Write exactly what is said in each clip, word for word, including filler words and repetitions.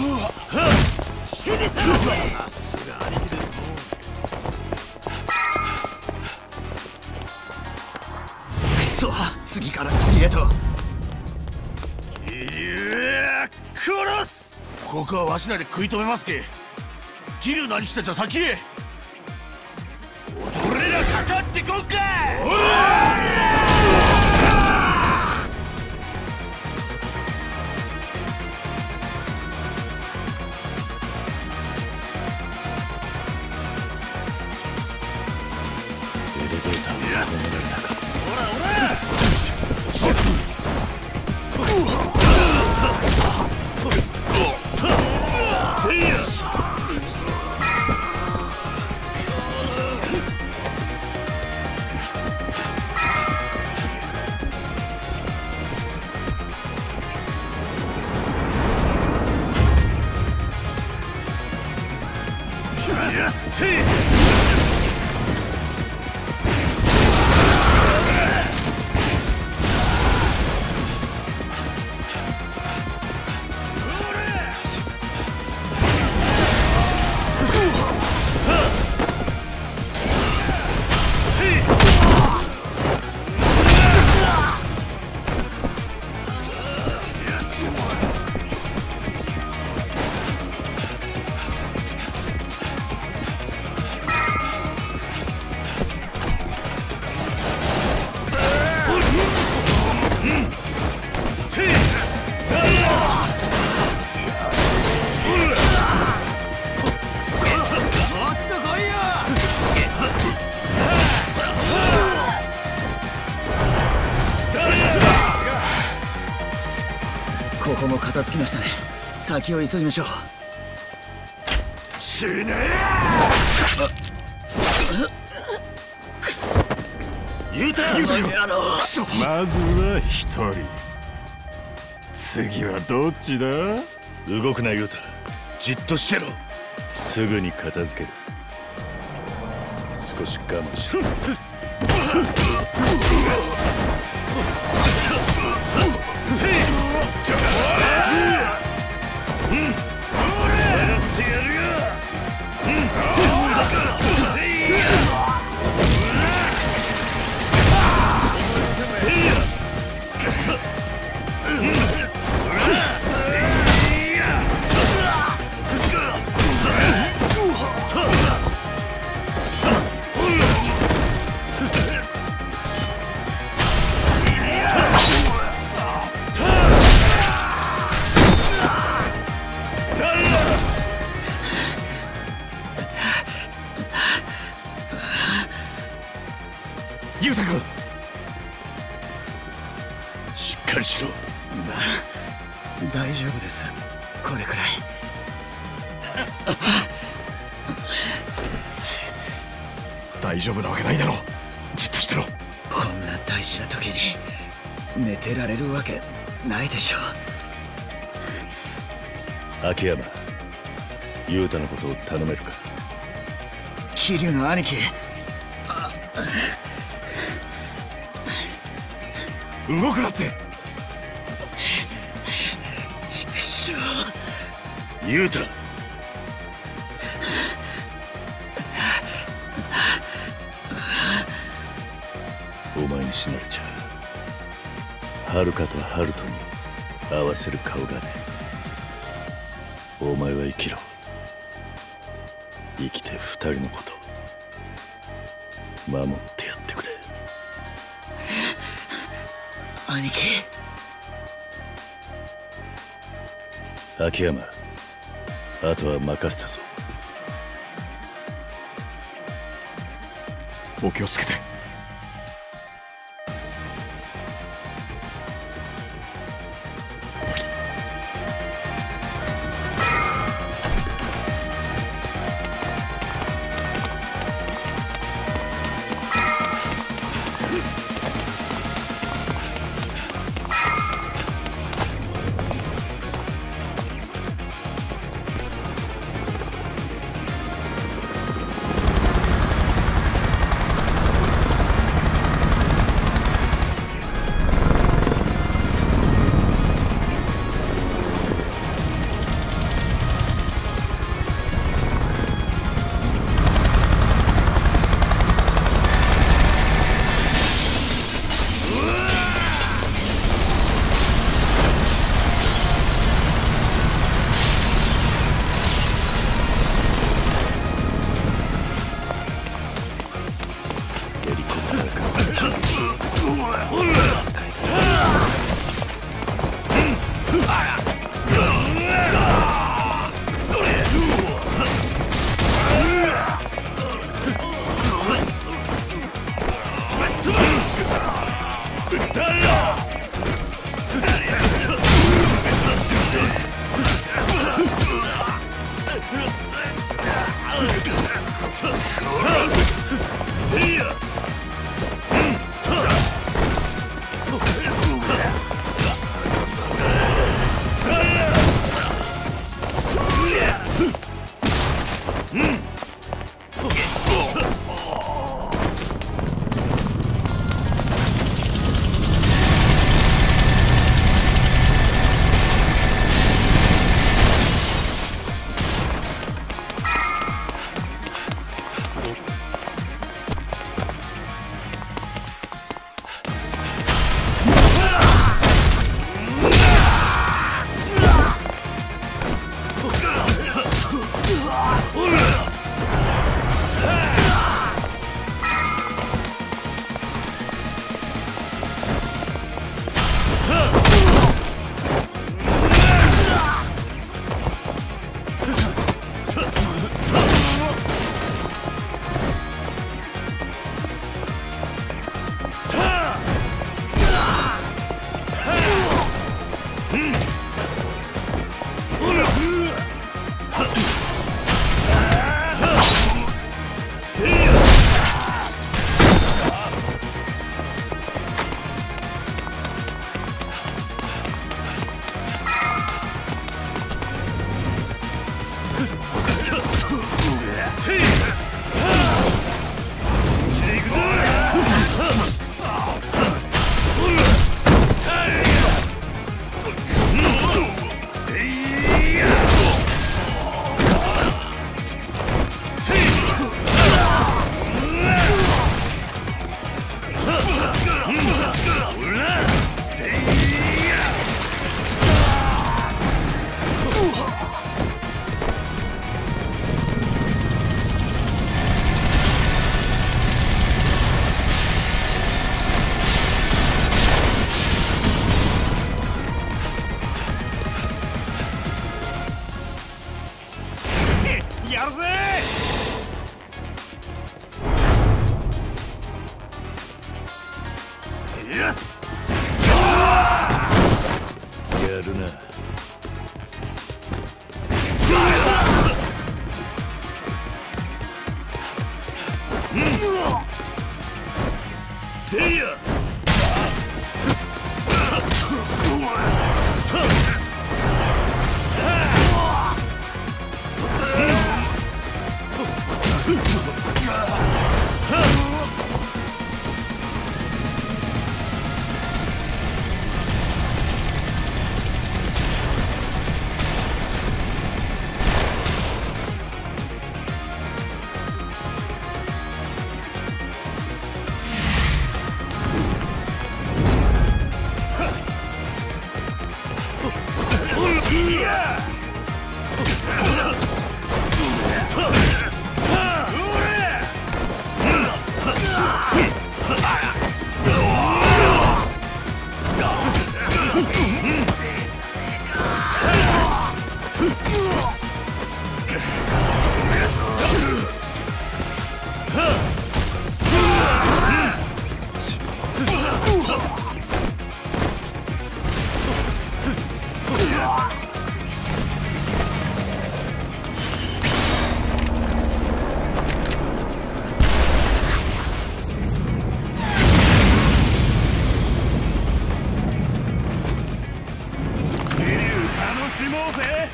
死にささすが兄貴ですもん。 くそ、次から次へと。 いや殺す。ここはわしらで食い止めますけ。桐生の兄貴たちは先へ。俺らかかってこんか。おらここも片付きましたね。先を急ぎましょう。 死ねえ。言うたよ。 まずは一人。次はどっちだ。 動くな言うた。じっとしてろ。すぐに片付ける。少し我慢しろ。 ゆうたくん、 しっかりしろ。 だ大丈夫です。これくらい。 大丈夫なわけないだろう。じっとしてろ。 こんな大事な時に寝てられるわけないでしょう。秋山、雄太のことを頼めるか。 桐生の兄貴。 動くなって。 畜生。 雄太、お前に死なれちゃ遥と春人に合わせる顔がね。お前は生きろ。生きて二人のこと守ってやってくれ。 兄貴。 秋山、あとは任せたぞ。お気をつけて。 やるぜ。せややるな。せや楽しもうぜ。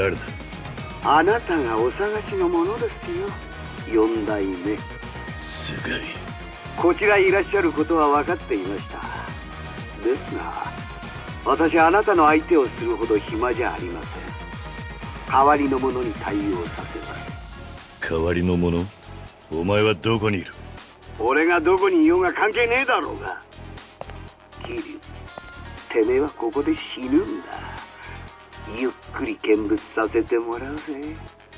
誰だ？ あなたがお探しのものですよ、四代目。 すごい。 こちらいらっしゃることは分かっていました。ですが私あなたの相手をするほど暇じゃありません。代わりの者に対応させます。 代わりの者？お前はどこにいる？ 俺がどこにいようが関係ねえだろうが。キリュウ、てめえはここで死ぬんだ。ゆっくり見物させてもらうぜ。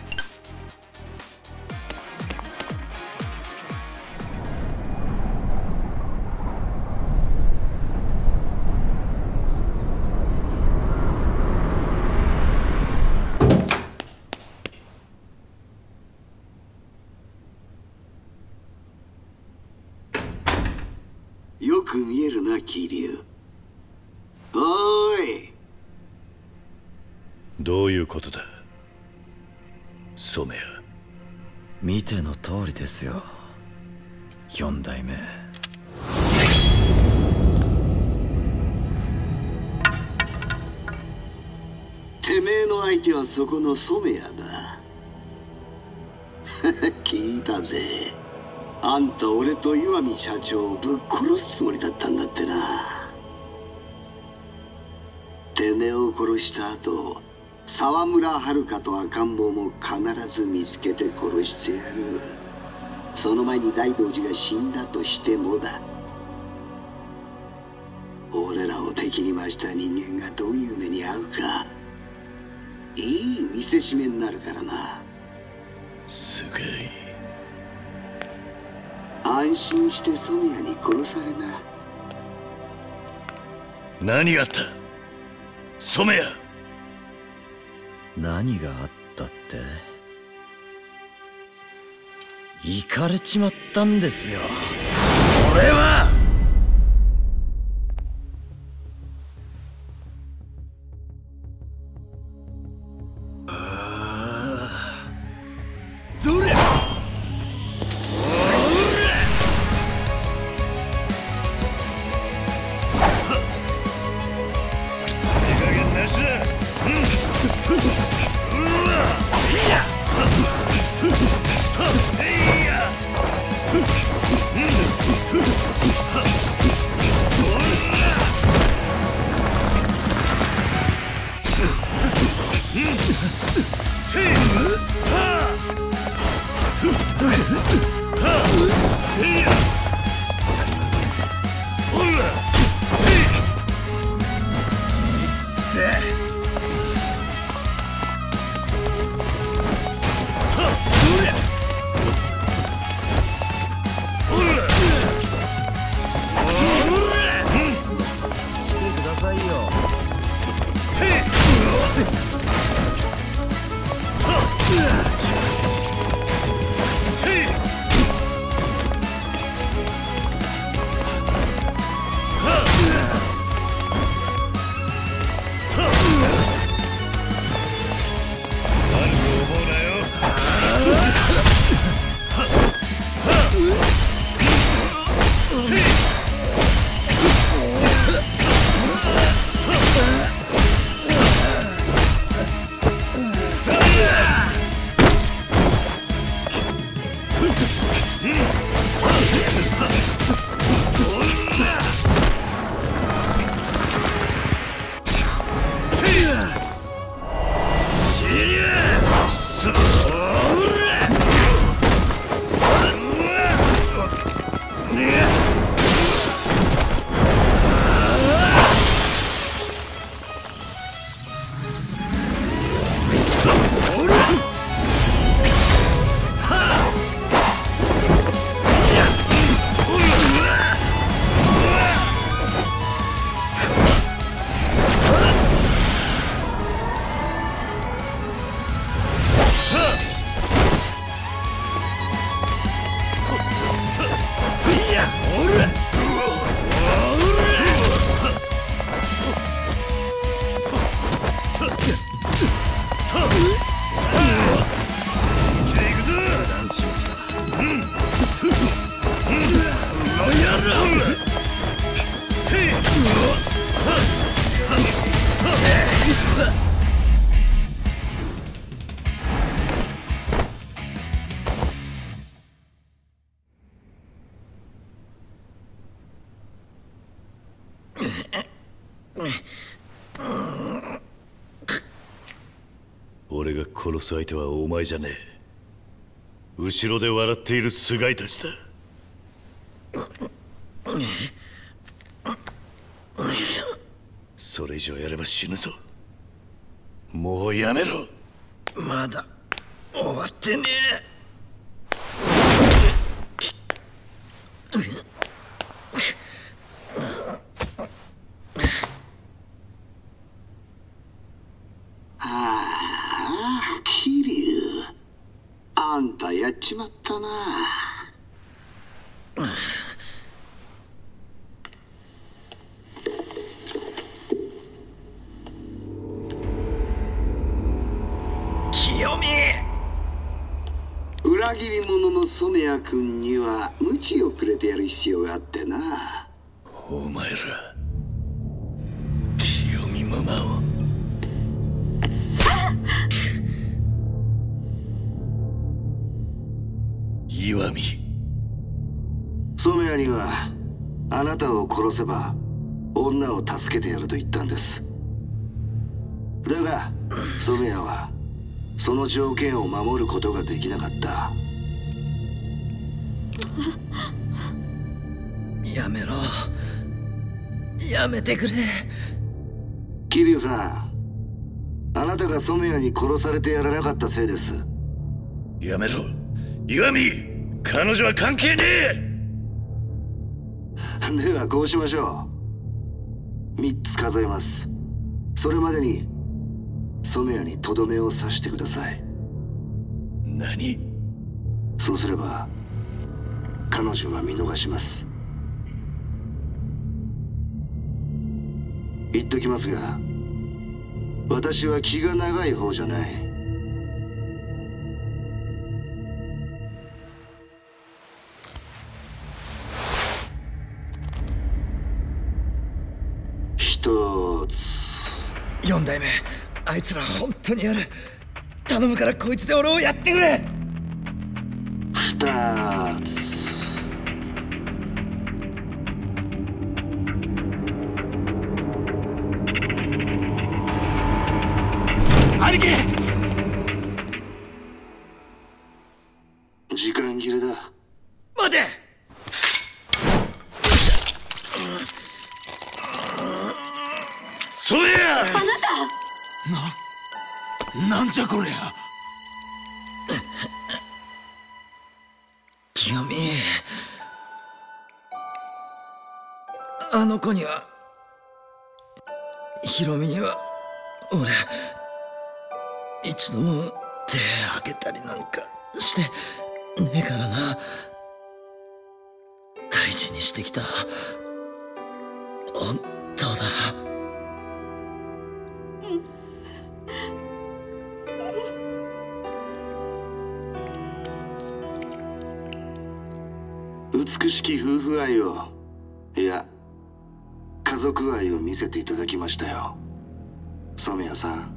よく見えるな、桐生。おーい。 どういうことだ、染谷？ 見ての通りですよ、四代目。 てめえの相手はそこの染谷だ。聞いたぜ。あんた俺と岩見社長をぶっ殺すつもりだったんだってな。てめえを殺した後、沢村遥と赤ん坊も必ず見つけて殺してやる。その前に大道寺が死んだとしてもだ。俺らを敵に回した人間がどういう目に遭うか、いい見せしめになるからな。 すごい。 安心して染谷に殺されな。 何があった、染谷？ 何があったって？行かれちまったんですよ、俺は。 どれ？ 殺す相手はお前じゃねえ。後ろで笑っている菅井たちだ。それ以上やれば死ぬぞ。もうやめろ。 まだ終わってねえ。 あんたやっちまったな。 清美、 裏切り者の染谷君には鞭をくれてやる必要があってな。 お前ら清美ママを。岩見、 染谷にはあなたを殺せば女を助けてやると言ったんです。だが染谷はその条件を守ることができなかった。 やめろ、やめてくれ。 桐生さん、あなたが染谷に殺されてやらなかったせいです。 やめろ岩見、彼女は関係ねえ。 ではこうしましょう。みっつ数えます。それまでに染谷にとどめを刺してください。 何？ そうすれば彼女は見逃します。言っときますが、私は気が長い方じゃない。一つ。 四代目、あいつら本当にやる。頼むからこいつで俺をやってくれ。 二つ。 兄貴、 時間切れだ。 待て。それや。あなたな、なんじゃこりゃ。 清美、あの子には、ヒロミには俺一度も手あげたりなんかしてねえからな。大事にしてきた本当だ。 美しき夫婦愛を、いや家族愛を見せていただきましたよ、染谷さん。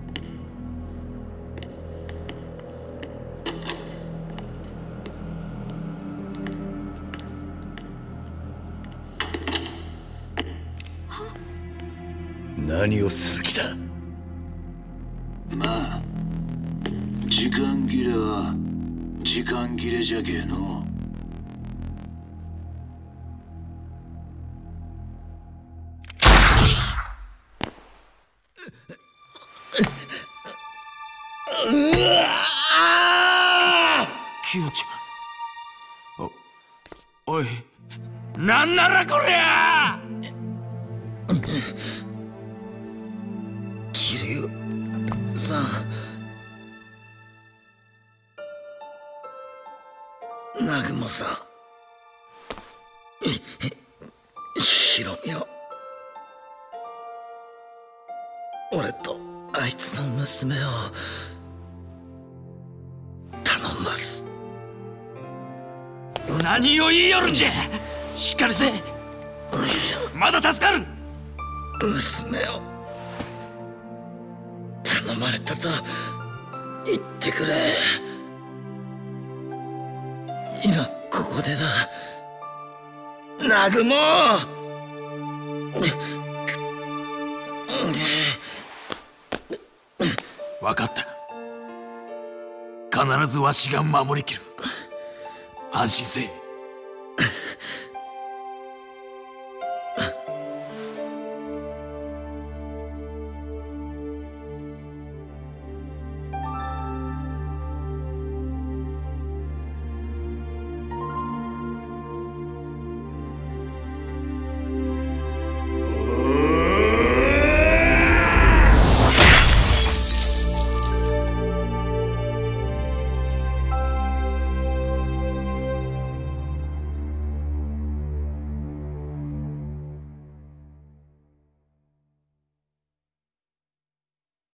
何をする気だ。 まあ時間切れは時間切れじゃけえの。 キヨちゃん、お、おい、なんならこりゃ。 桐生さん、南雲さん、ヒロミを俺とあいつの娘を頼んます。 何を言いよるんじゃ。しっかりせ。まだ助かる。 娘を頼まれたと言ってくれ。今ここでだ、南雲。 分かった。 必ずわしが守りきる。安心せい。